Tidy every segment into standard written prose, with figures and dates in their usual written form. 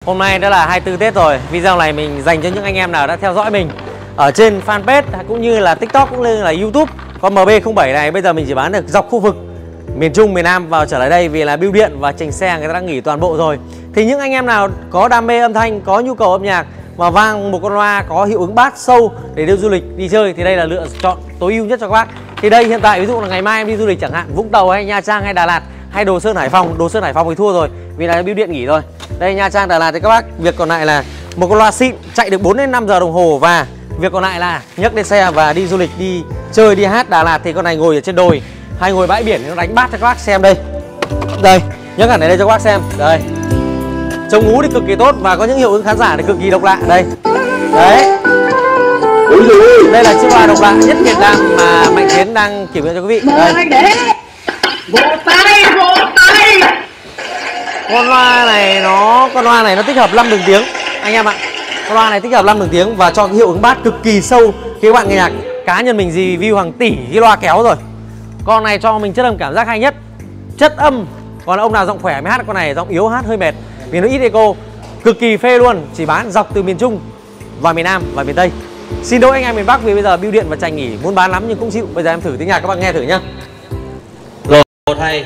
Hôm nay đã là 24 Tết rồi. Video này mình dành cho những anh em nào đã theo dõi mình ở trên fanpage cũng như là TikTok cũng như là YouTube. Con MB07 này bây giờ mình chỉ bán được dọc khu vực miền Trung, miền Nam vào trở lại đây vì là bưu điện và trành xe người ta đang nghỉ toàn bộ rồi. Thì những anh em nào có đam mê âm thanh, có nhu cầu âm nhạc mà vang một con loa có hiệu ứng bass sâu để đi du lịch, đi chơi thì đây là lựa chọn tối ưu nhất cho các bác. Thì đây hiện tại ví dụ là ngày mai em đi du lịch chẳng hạn, Vũng Tàu hay Nha Trang hay Đà Lạt hay Đồ Sơn Hải Phòng. Đồ Sơn Hải Phòng thì thua rồi vì là bưu điện nghỉ rồi. Đây Nha Trang Đà Lạt thì các bác, việc còn lại là một con loa xịn chạy được 4 đến 5 giờ đồng hồ, và việc còn lại là nhấc lên xe và đi du lịch, đi chơi, đi hát. Đà Lạt thì con này ngồi ở trên đồi hay ngồi bãi biển nó đánh bass cho các bác xem đây. Đây, nhấc hẳn ở đây cho các bác xem. Đây. Chống hú thì cực kỳ tốt và có những hiệu ứng khán giả thì cực kỳ độc lạ. Đây. Đấy. Đây là chiếc loa độc lạ nhất Việt Nam mà Mạnh Tiến đang kiểm nghiệm cho quý vị. Đây. Vỗ tay. Con loa này nó tích hợp 5 đường tiếng anh em ạ. Con loa này tích hợp 5 đường tiếng và cho cái hiệu ứng bass cực kỳ sâu khi các bạn nghe nhạc. Cá nhân mình review hàng tỷ cái loa kéo rồi. Con này cho mình chất âm cảm giác hay nhất. Chất âm, còn ông nào giọng khỏe mới hát con này, giọng yếu hát hơi mệt vì nó ít echo. Cực kỳ phê luôn, chỉ bán dọc từ miền Trung và miền Nam và miền Tây. Xin lỗi anh em miền Bắc vì bây giờ bưu điện và trành nghỉ, muốn bán lắm nhưng cũng chịu. Bây giờ em thử tiếng nhạc các bạn nghe thử nhá. Rồi, một hay.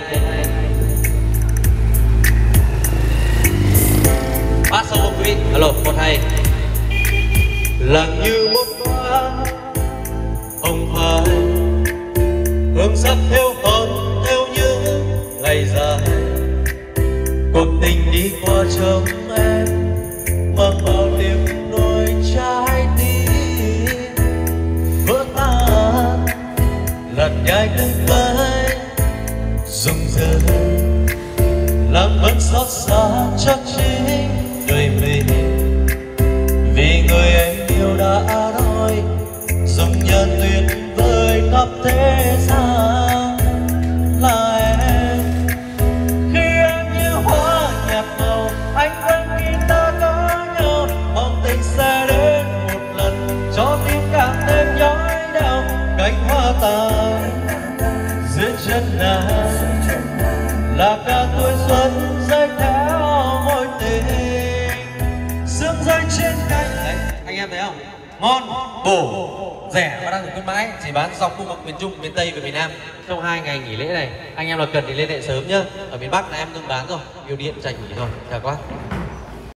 Bass solo quý vị. Alo, một hay. Là như một hoa hồng phai, hương sắc theo hồn theo những ngày dài. Cuộc tình đi qua trong em mang bao niềm nỗi trái tim vỡ tan, lật nhai từng cái rung rơi, làm vẫn xót xa chắc chính đời mình. Vì người em yêu đã nói dùng nhân tuyệt vời khắp thế gian là em. Khi em như hoa nhạt màu, anh quên khi ta có nhau. Mong tình sẽ đến một lần cho tim càng thêm nhói đau. Cánh hoa tàn dưới chân nàng là cả tuổi xuân rơi theo mối tình. Sương rơi trên cánh. Đấy, anh em thấy không? Ngon, bổ, rẻ và đang được khuyến mãi. Chỉ bán dọc khu vực miền Trung, miền Tây và miền Nam trong 2 ngày nghỉ lễ này. Anh em nào cần thì liên hệ sớm nhá. Ở miền Bắc là em ngưng bán rồi, bưu điện trành nghỉ rồi. Chào các bác.